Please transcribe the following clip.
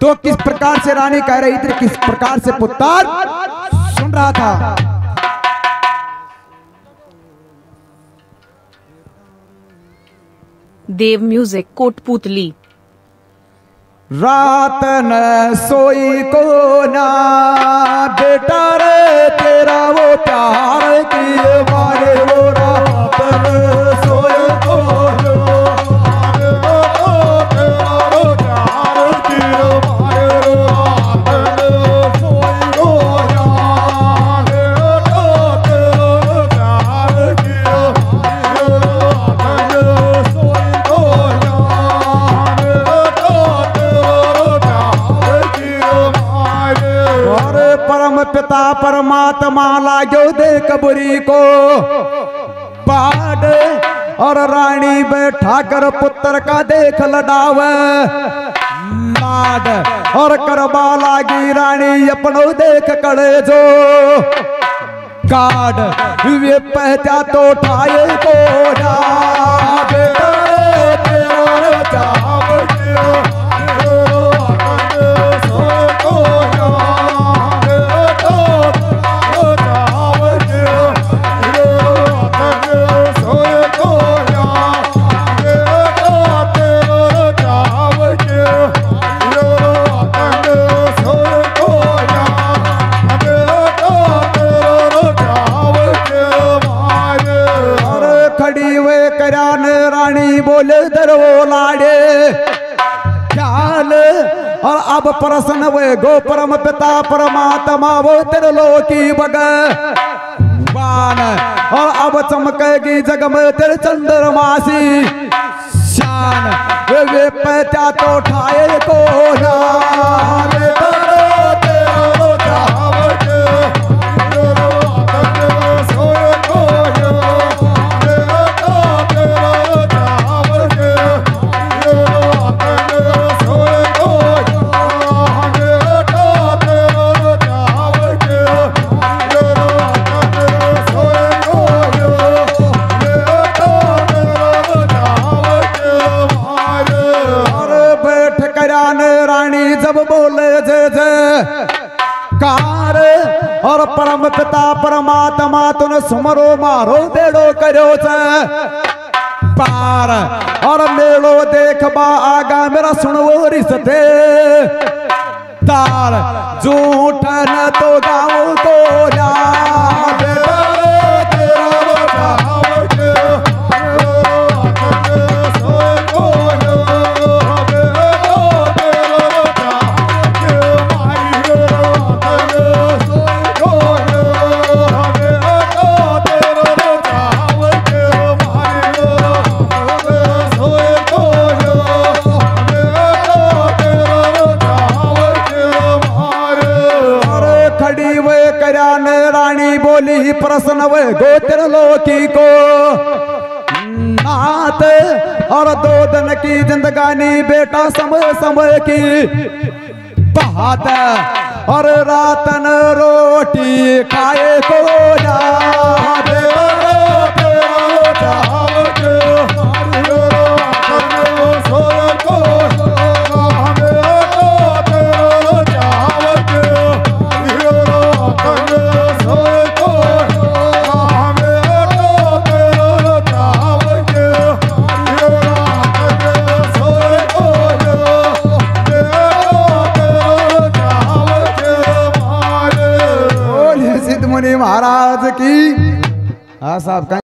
तो किस प्रकार से रानी कह रही थी, किस प्रकार से पुत्र सुन रहा था। देव म्यूजिक कोटपुतली। रात न सोई को ना बेटा रे तेरा वो प्यार की मारे वो रात न सोई को पिता परमात्मा लागो देख बुरी को पाड और रानी बैठा कर पुत्र का देख लडाव लाड और करबा लागी रानी अपनो देख कड़े जो काड वे पहचा तो ठाए को जा बेटा रानी बोले दरवो लाडे ख्याल और अब प्रसन्न वे गो परम पिता परमात्मा वो त्रिलोकी भगवान और अब चमकेगी जग में तेरे चंद्रमासी शान वे पहचा तो ठाए को रानी जब बोले जय जय कार और परम पिता परमात्मा तुन सुमरो मारो बेड़ो करो पार और मेलो देख बा आगा मेरा सुनवो रिश्ते तार झूठ न तो गाँव को जा रानी बोली प्रसन्न वे गोत्र लोकी को नात और 2 दिन की जिंदगानी बेटा समय समय की बात और रातन रोटी खाए को जा महाराज की। हाँ साहब।